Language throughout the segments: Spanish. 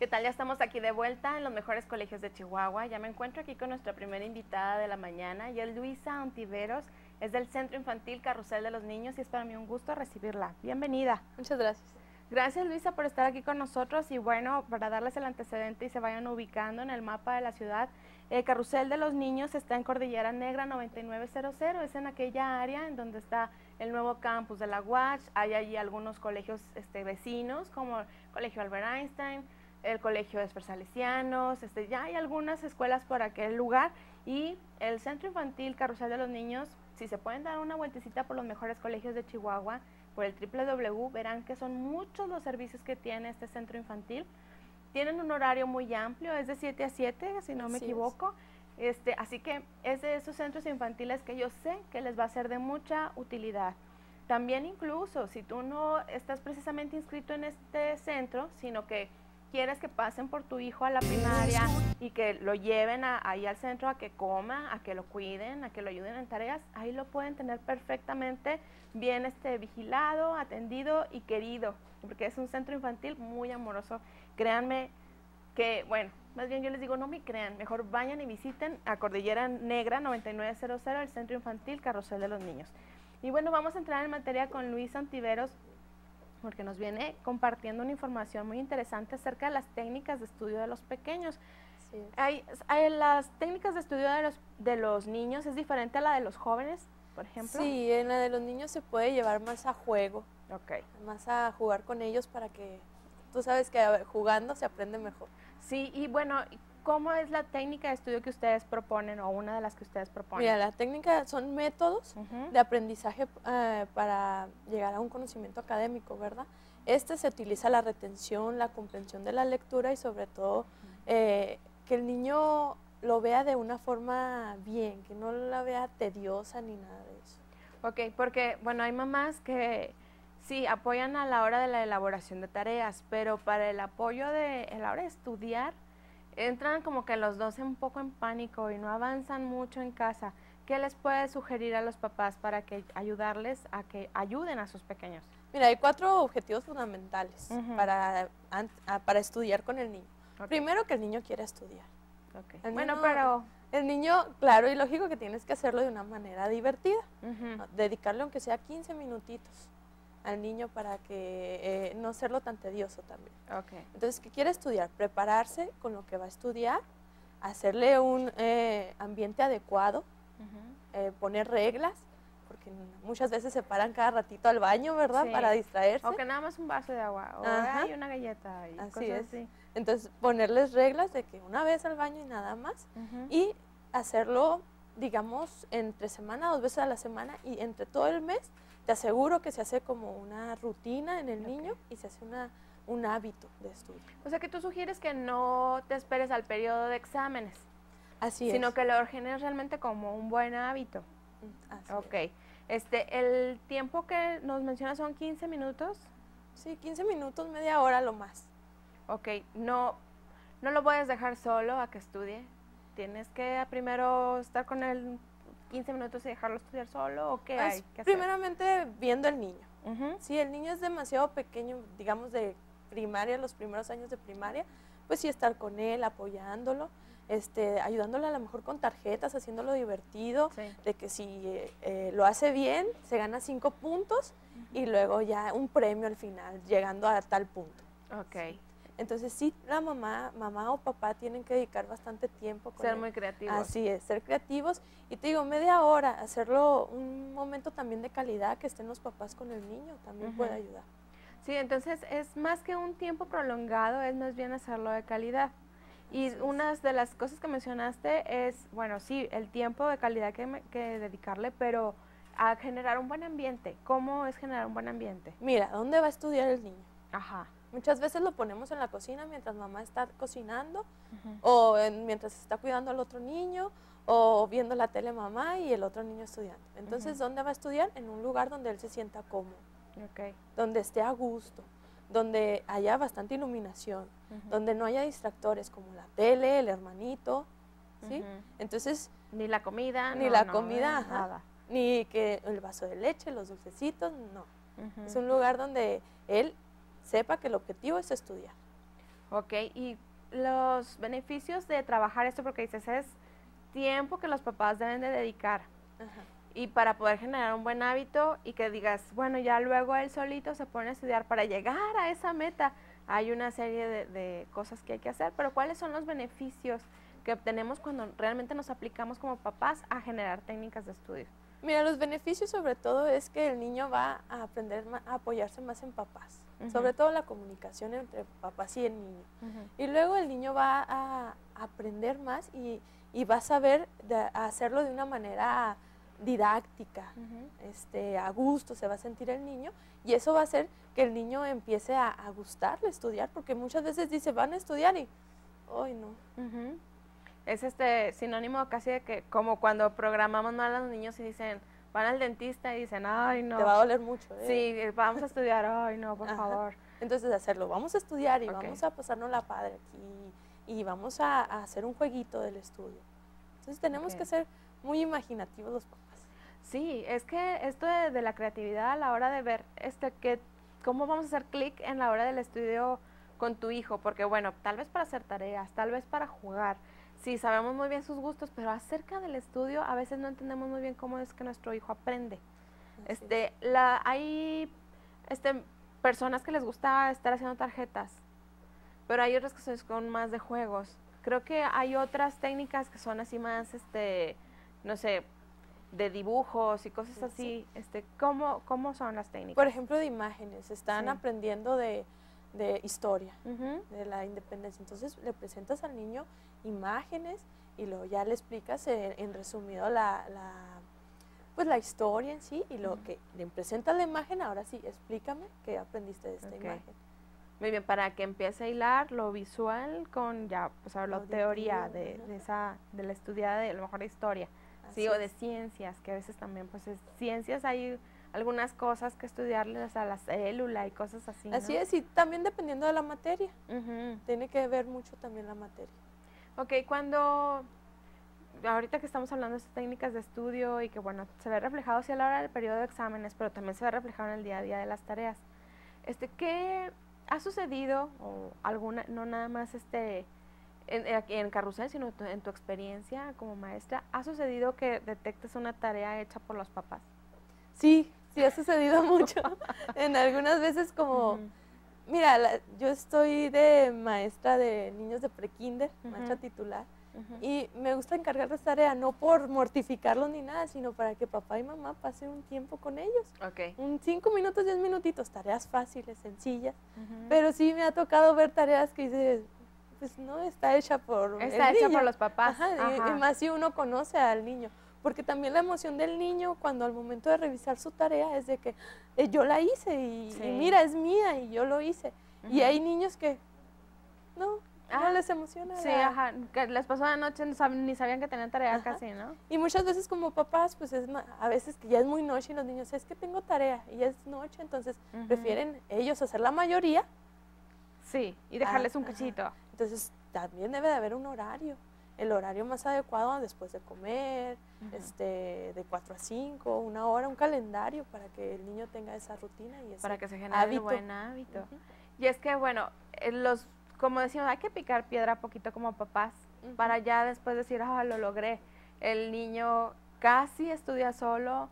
¿Qué tal? Ya estamos aquí de vuelta en los mejores colegios de Chihuahua. Ya me encuentro aquí con nuestra primera invitada de la mañana, y es Luisa Ontiveros, es del Centro Infantil Carrusel de los Niños, y es para mí un gusto recibirla. Bienvenida. Muchas gracias. Gracias, Luisa, por estar aquí con nosotros. Y bueno, para darles el antecedente y se vayan ubicando en el mapa de la ciudad, el Carrusel de los Niños está en Cordillera Negra 9900, es en aquella área en donde está el nuevo campus de la UACH. Hay allí algunos colegios vecinos, como el Colegio Albert Einstein, el Colegio de Salesianos, ya hay algunas escuelas por aquel lugar, y el Centro Infantil Carrusel de los Niños, si se pueden dar una vueltecita por los mejores colegios de Chihuahua, por el www, verán que son muchos los servicios que tiene este centro infantil. Tienen un horario muy amplio, es de 7 a 7, si no me equivoco. Así que es de esos centros infantiles que yo sé que les va a ser de mucha utilidad. También incluso si tú no estás precisamente inscrito en este centro, sino que quieres que pasen por tu hijo a la primaria y que lo lleven ahí al centro a que coma, a que lo cuiden, a que lo ayuden en tareas, ahí lo pueden tener perfectamente bien vigilado, atendido y querido, porque es un centro infantil muy amoroso. Créanme que, bueno, más bien yo les digo, no me crean, mejor vayan y visiten a Cordillera Negra 9900, el Centro Infantil Carrusel de los Niños. Y bueno, vamos a entrar en materia con Luisa Ontiveros, porque nos viene compartiendo una información muy interesante acerca de las técnicas de estudio de los pequeños. Sí. Las técnicas de estudio de los niños es diferente a la de los jóvenes, por ejemplo. Sí, en la de los niños se puede llevar más a juego, más a jugar con ellos, para que tú sabes que jugando se aprende mejor. Sí, y bueno, ¿cómo es la técnica de estudio que ustedes proponen, o una de las que ustedes proponen? Mira, la técnica son métodos de aprendizaje para llegar a un conocimiento académico, ¿verdad? Se utiliza la retención, la comprensión de la lectura, y sobre todo que el niño lo vea de una forma bien, que no la vea tediosa ni nada de eso. Ok, porque bueno, hay mamás que sí apoyan a la hora de la elaboración de tareas, pero para el apoyo a la hora de estudiar, entran como que los dos un poco en pánico y no avanzan mucho en casa. ¿Qué les puede sugerir a los papás para que ayudarles a que ayuden a sus pequeños? Mira, hay 4 objetivos fundamentales para estudiar con el niño. Primero, que el niño quiera estudiar. Bueno, pero el niño, claro y lógico que tienes que hacerlo de una manera divertida, dedicarle aunque sea 15 minutitos al niño para que no hacerlo tan tedioso también. Entonces, ¿qué quiere estudiar? Prepararse con lo que va a estudiar, hacerle un ambiente adecuado, poner reglas, porque muchas veces se paran cada ratito al baño, ¿verdad? Sí. Para distraerse. O que nada más un vaso de agua, o hay una galleta y así cosas es. Así. Entonces, ponerles reglas de que una vez al baño y nada más, y hacerlo, digamos, entre semana, 2 veces a la semana, y entre todo el mes, te aseguro que se hace como una rutina en el niño y se hace un hábito de estudio. O sea que tú sugieres que no te esperes al periodo de exámenes. Así es. Sino que lo generes realmente como un buen hábito. Así es. El tiempo que nos mencionas son 15 minutos. Sí, 15 minutos, media hora lo más. Ok, no lo puedes dejar solo a que estudie. Tienes que primero estar con él 15 minutos y dejarlo estudiar solo, ¿o qué hay que hacer? Primeramente viendo al niño. Si el niño es demasiado pequeño, digamos de primaria, los primeros años de primaria, pues sí estar con él, apoyándolo, ayudándolo a lo mejor con tarjetas, haciéndolo divertido, de que si lo hace bien, se gana 5 puntos y luego ya un premio al final, llegando a tal punto. Sí. Entonces sí, la mamá o papá tienen que dedicar bastante tiempo con ser muy creativos. Así es, ser creativos, y te digo, media hora, hacerlo un momento también de calidad, que estén los papás con el niño, también puede ayudar. Sí, entonces es más que un tiempo prolongado, es más bien hacerlo de calidad. Y una de las cosas que mencionaste es, bueno, sí, el tiempo de calidad que dedicarle, pero a generar un buen ambiente. ¿Cómo es generar un buen ambiente? Mira, ¿dónde va a estudiar el niño? Muchas veces lo ponemos en la cocina mientras mamá está cocinando, o mientras está cuidando al otro niño, o viendo la tele mamá y el otro niño estudiando. Entonces, ¿dónde va a estudiar? En un lugar donde él se sienta cómodo, donde esté a gusto, donde haya bastante iluminación, donde no haya distractores como la tele, el hermanito, ¿sí? Entonces, ni la comida, nada. Ni que el vaso de leche, los dulcecitos, no. Es un lugar donde él sepa que el objetivo es estudiar. Ok, y los beneficios de trabajar esto, porque dices, es tiempo que los papás deben de dedicar. Ajá. Y para poder generar un buen hábito y que digas, bueno, ya luego él solito se pone a estudiar para llegar a esa meta. Hay una serie de cosas que hay que hacer, pero ¿cuáles son los beneficios que obtenemos cuando realmente nos aplicamos como papás a generar técnicas de estudio? Mira, los beneficios sobre todo es que el niño va a aprender a apoyarse más en papás, sobre todo la comunicación entre papás y el niño. Y luego el niño va a aprender más y va a saber hacerlo de una manera didáctica, a gusto se va a sentir el niño, y eso va a hacer que el niño empiece a gustarle estudiar, porque muchas veces dice, van a estudiar y, ¡ay no! Es sinónimo casi de que, como cuando programamos mal a los niños y dicen, van al dentista y dicen, ¡ay no! Te va a doler mucho, Sí, vamos a estudiar, ¡ay no, por favor! Entonces hacerlo, vamos a estudiar y vamos a pasarnos la padre aquí y vamos a hacer un jueguito del estudio. Entonces tenemos que ser muy imaginativos los papás. Sí, es que esto de la creatividad a la hora de ver cómo vamos a hacer clic en la hora del estudio con tu hijo, porque bueno, tal vez para hacer tareas, tal vez para jugar, sí, sabemos muy bien sus gustos, pero acerca del estudio a veces no entendemos muy bien cómo es que nuestro hijo aprende. Hay personas que les gusta estar haciendo tarjetas, pero hay otras que son más de juegos. Creo que hay otras técnicas que son así más, no sé, de dibujos y cosas así. ¿Cómo son las técnicas? Por ejemplo, de imágenes. Están aprendiendo de historia, de la independencia. Entonces le presentas al niño imágenes y luego ya le explicas en resumido la historia en sí, y lo que le presentas la imagen, ahora sí, explícame qué aprendiste de esta imagen. Muy bien, para que empiece a hilar lo visual con ya, pues la teoría de la estudiada de a lo mejor de historia, sí, o de ciencias, que a veces también, pues ciencias hay algunas cosas que estudiarles a la célula y cosas así, ¿no? Así es, y también dependiendo de la materia, tiene que ver mucho también la materia. Ok, ahorita que estamos hablando de estas técnicas de estudio y que bueno, se ve reflejado sí a la hora del periodo de exámenes, pero también se ve reflejado en el día a día de las tareas. ¿Qué ha sucedido, o alguna, no nada más en Carrusel, sino en tu experiencia como maestra, ha sucedido que detectes una tarea hecha por los papás? Sí ha sucedido mucho. En algunas veces como, mira, yo estoy de maestra de niños de prekinder, maestra titular, y me gusta encargarles tarea, no por mortificarlos ni nada, sino para que papá y mamá pasen un tiempo con ellos. 5 minutos, 10 minutitos, tareas fáciles, sencillas, pero sí me ha tocado ver tareas que dices, pues no, está hecha por los papás. Y más si uno conoce al niño, porque también la emoción del niño cuando al momento de revisar su tarea es de que yo la hice y mira, es mía y yo lo hice. Y hay niños que no les emociona. Sí, que les pasó la noche, ni sabían que tenían tarea casi, ¿no? Y muchas veces como papás, pues a veces que ya es muy noche y los niños, es que tengo tarea y ya es noche, entonces prefieren ellos hacer la mayoría. Sí, y dejarles un cachito. Entonces también debe de haber un horario, el horario más adecuado después de comer, de 4 a 5, 1 hora, un calendario para que el niño tenga esa rutina y ese para que se genere un buen hábito. Y es que, bueno, como decíamos, hay que picar piedra poquito como papás, para ya después decir, lo logré. El niño casi estudia solo,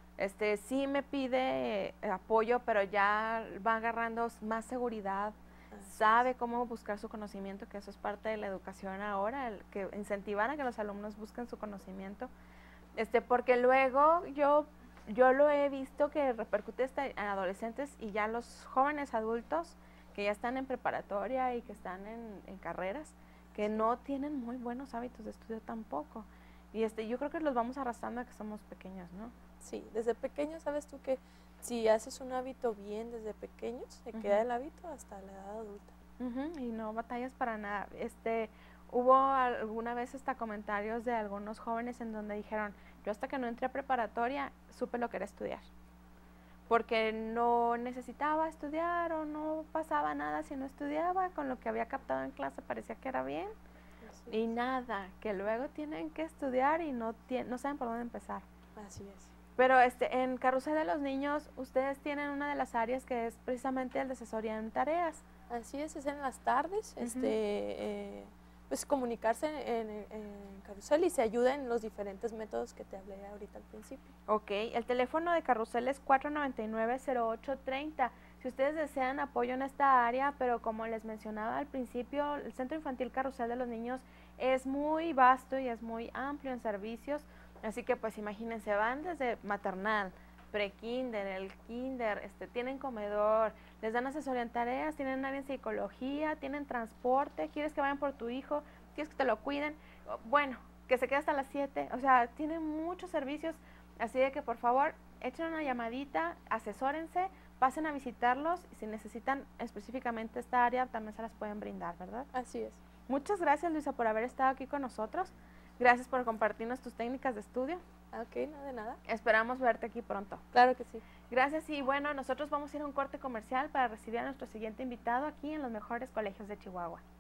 sí me pide apoyo, pero ya va agarrando más seguridad, sabe cómo buscar su conocimiento, que eso es parte de la educación ahora, el que incentivar a que los alumnos busquen su conocimiento, porque luego yo lo he visto que repercute en adolescentes y ya los jóvenes adultos que ya están en preparatoria y que están en carreras, que no tienen muy buenos hábitos de estudio tampoco. Y yo creo que los vamos arrastrando a que somos pequeños, ¿no? Sí, desde pequeños, sabes tú que si haces un hábito bien desde pequeños, se queda el hábito hasta la edad adulta. Y no batallas para nada. Hubo alguna vez comentarios de algunos jóvenes en donde dijeron, yo hasta que no entré a preparatoria supe lo que era estudiar. Porque no necesitaba estudiar o no pasaba nada si no estudiaba, con lo que había captado en clase parecía que era bien. Y nada, que luego tienen que estudiar y no saben por dónde empezar. Así es. Pero en Carrusel de los Niños, ustedes tienen una de las áreas que es precisamente el de asesoría en tareas. Así es en las tardes, pues comunicarse en Carrusel y se ayuda en los diferentes métodos que te hablé ahorita al principio. Ok, el teléfono de Carrusel es 499-0830. Si ustedes desean apoyo en esta área, pero como les mencionaba al principio, el Centro Infantil Carrusel de los Niños es muy vasto y es muy amplio en servicios, así que pues imagínense, van desde maternal, pre-kinder, el kinder, tienen comedor, les dan asesoría en tareas, tienen área en psicología, tienen transporte, quieres que vayan por tu hijo, quieres que te lo cuiden, bueno, que se quede hasta las 7, o sea, tienen muchos servicios, así de que por favor, echen una llamadita, asesórense, pasen a visitarlos y si necesitan específicamente esta área también se las pueden brindar, ¿verdad? Así es. Muchas gracias, Luisa, por haber estado aquí con nosotros. Gracias por compartirnos tus técnicas de estudio. Ok, no de nada. Esperamos verte aquí pronto. Claro que sí. Gracias y bueno, nosotros vamos a ir a un corte comercial para recibir a nuestro siguiente invitado aquí en los mejores colegios de Chihuahua.